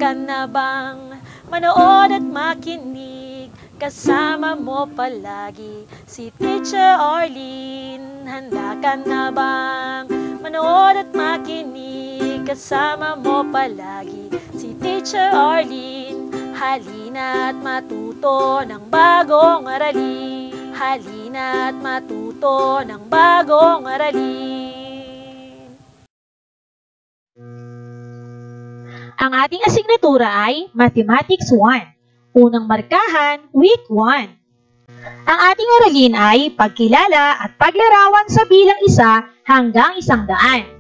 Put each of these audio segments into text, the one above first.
ka na bang manood at makinig? Kasama mo palagi si Teacher Arlene. Handa ka na bang manood at makinig? Kasama mo palagi si Teacher Arlene. Halina at matuto ng bagong aralin. Halina at matuto ng bagong aralin. Ang ating asignatura ay Mathematics 1. Unang markahan, Week 1. Ang ating aralin ay pagkilala at paglarawan sa bilang 1 hanggang 100.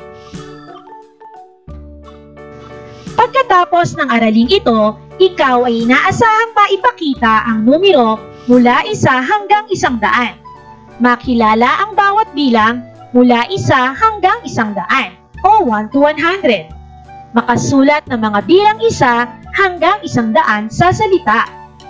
Pagkatapos ng araling ito, ikaw ay inaasahang maipakita ang numero mula 1 hanggang 100. Makilala ang bawat bilang mula 1 hanggang 100 o 1 to 100. Makasulat ng mga bilang 1 hanggang 100 sa salita.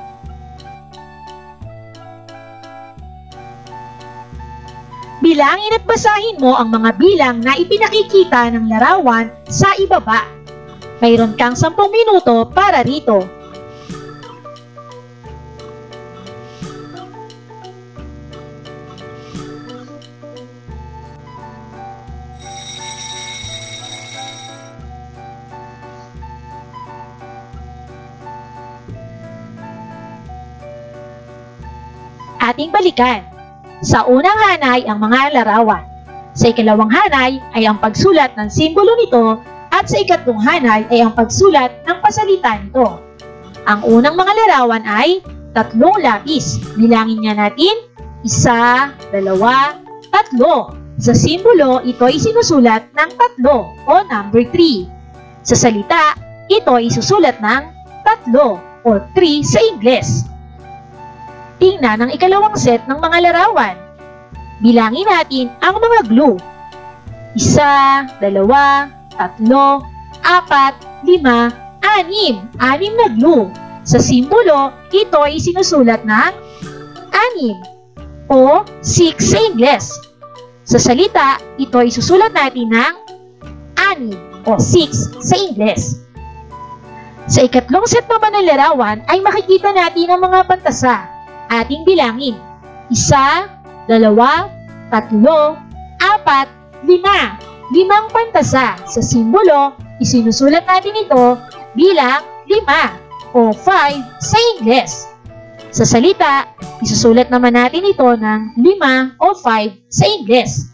Bilangin at basahin mo ang mga bilang na ipinakikita ng larawan sa ibaba. Mayroon kang 10 minuto para rito. Ating balikan. Sa unang hanay ang mga larawan. Sa ikalawang hanay ay ang pagsulat ng simbolo nito at sa ikatlong hanay ay ang pagsulat ng pasalita nito. Ang unang mga larawan ay 3 lapis. Bilangin nga natin 1, 2, 3. Sa simbolo, ito ay sinusulat ng 3 o number 3. Sa salita, ito ay susulat ng 3 o 3 sa Ingles. Tingnan ang ikalawang set ng mga larawan. Bilangin natin ang mga glue. 1, 2, 3, 4, 5, 6. 6 na glue. Sa simbolo, ito ay sinusulat ng 6 o 6 sa Ingles. Sa salita, ito ay susulat natin ng 6 o 6 sa Ingles. Sa ikatlong set naman ng larawan ay makikita natin ang mga pantasa. Ating bilangin. 1, 2, 3, 4, 5. 5 pantasa. Sa simbolo, isinusulat natin ito bilang 5 o 5 sa Ingles. Sa salita, isusulat naman natin ito ng 5 o 5 sa Ingles.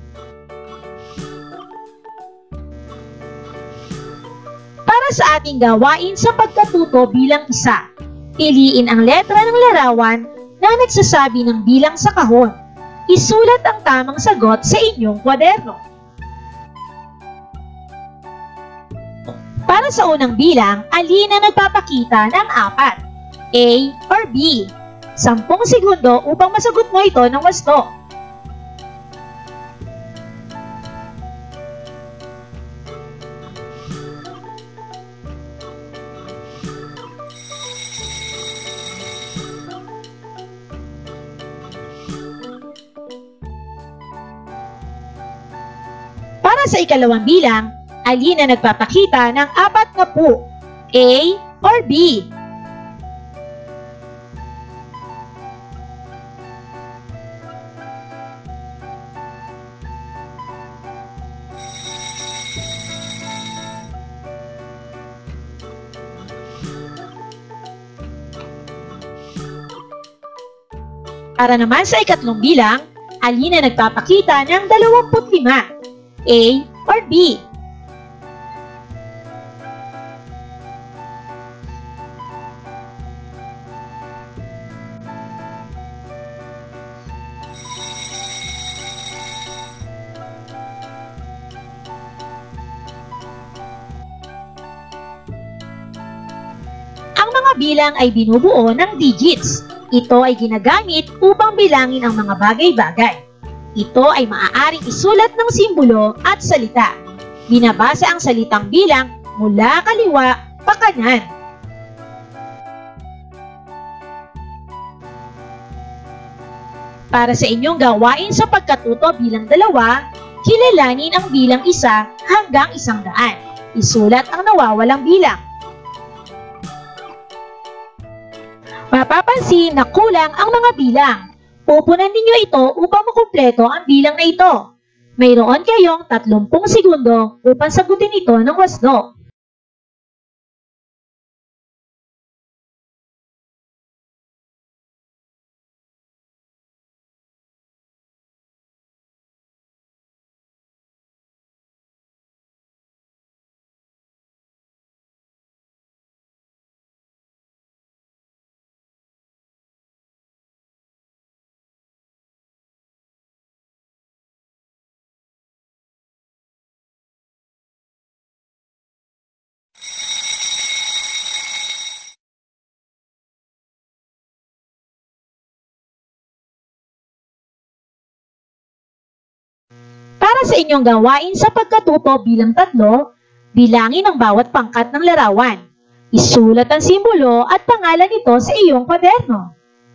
Para sa ating gawain sa pagkatuto bilang 1, piliin ang letra ng larawan na nagsasabi ng bilang sa kahon. Isulat ang tamang sagot sa inyong kwaderno. Para sa unang bilang, alin ang nagpapakita ng 4? A or B? 10 segundo upang masagot mo ito ng wasto. Para sa ikalawang bilang, alin ang nagpapakita ng 40? A or B? Para naman sa ikatlong bilang, alin ang nagpapakita ng 25? A or B? Ang mga bilang ay binubuo ng digits. Ito ay ginagamit upang bilangin ang mga bagay-bagay. Ito ay maaaring isulat ng simbolo at salita. Binabasa ang salitang bilang mula kaliwa pa kanan. Para sa inyong gawain sa pagkatuto bilang 2, kilalanin ang bilang 1 hanggang 100. Isulat ang nawawalang bilang. Mapapansin na kulang ang mga bilang. Pupunan ninyo ito upang makumpleto ang bilang na ito. Mayroon kayong 30 segundo upang sagutin ito ng wasdo. Para sa inyong gawain sa pagkatuto bilang 3, bilangin ang bawat pangkat ng larawan. Isulat ang simbolo at pangalan nito sa iyong kwaderno.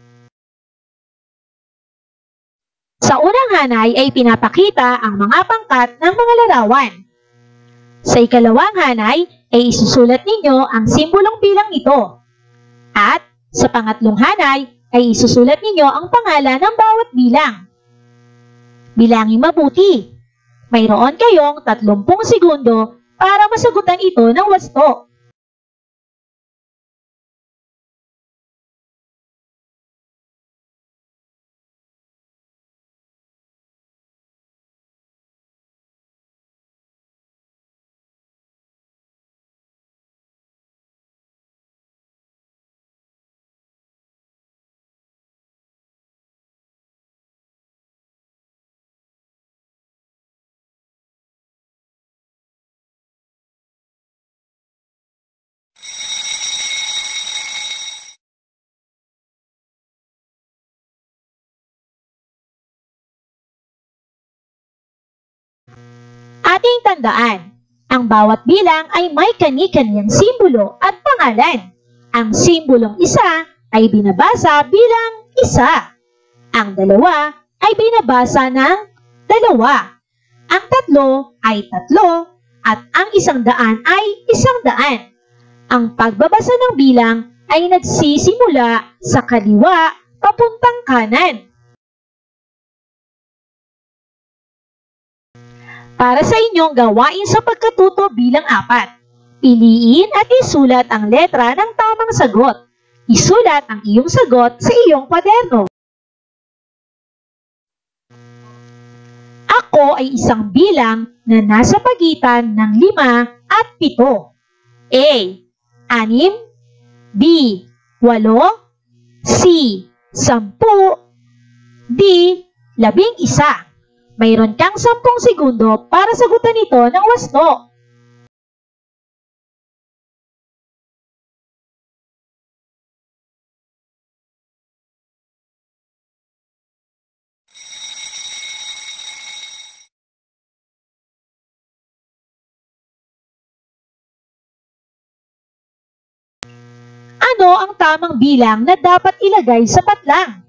Sa unang hanay ay pinapakita ang mga pangkat ng mga larawan. Sa ikalawang hanay ay isusulat ninyo ang simbolong bilang nito. At sa pangatlong hanay ay isusulat ninyo ang pangalan ng bawat bilang. Bilangin mabuti. Mayroon kayong 30 segundo para masagutan ito ng wasto. Ating tandaan, ang bawat bilang ay may kani-kaniyang simbolo at pangalan. Ang simbolong isa ay binabasa bilang 1. Ang 2 ay binabasa ng 2. Ang 3 ay 3 at ang 100 ay 100. Ang pagbabasa ng bilang ay nagsisimula sa kaliwa papuntang kanan. Para sa inyong gawain sa pagkatuto bilang 4, piliin at isulat ang letra ng tamang sagot. Isulat ang iyong sagot sa iyong kwaderno. Ako ay isang bilang na nasa pagitan ng 5 at 7. A. 6, B. 8, C. 10, D. 11. Mayroon kang 10 segundo para sagutan ito ng wasto. Ano ang tamang bilang na dapat ilagay sa patlang?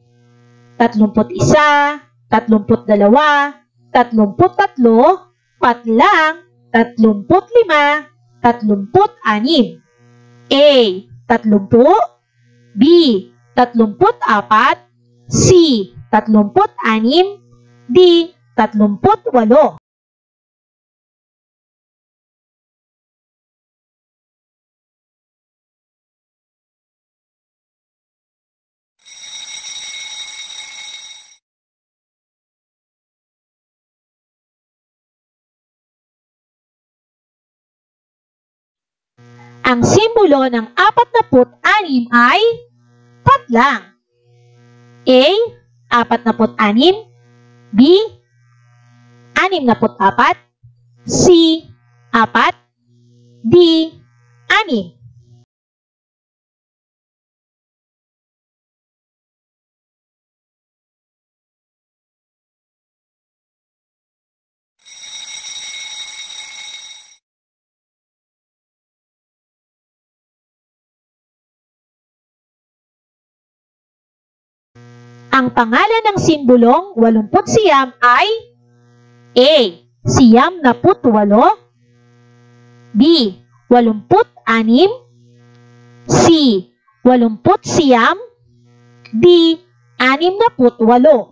31, 32, 33, patlang, 35, 36. A. 30, B. 34, C. 36, D. 38. Ang simbolo ng 46 ay patlang. A. 46, B. 64, C. 4, D. 6. Ang pangalan ng simbolong 89 ay A. 98, B. 86, C. 89, D. 68.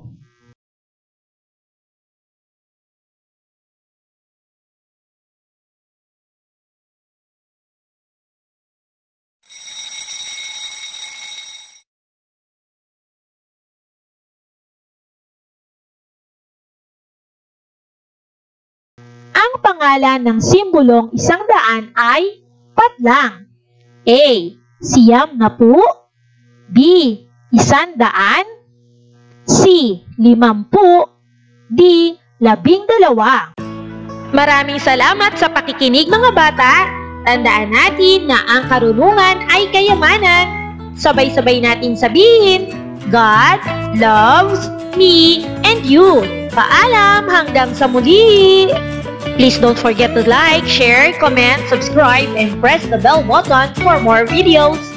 Ang pangalan ng simbolong 100 ay patlang. A. 90. B. 100. C. 50. D. 12. Maraming salamat sa pakikinig mga bata. Tandaan natin na ang karunungan ay kayamanan. Sabay-sabay natin sabihin, God loves me and you. Paalam hanggang sa muli! Please don't forget to like, share, comment, subscribe, and press the bell button for more videos.